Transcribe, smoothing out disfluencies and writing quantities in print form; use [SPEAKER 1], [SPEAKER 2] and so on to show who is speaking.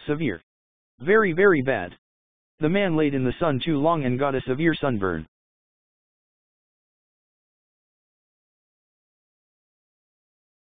[SPEAKER 1] Severe. Very very bad. The man laid in the sun too long and got a severe sunburn.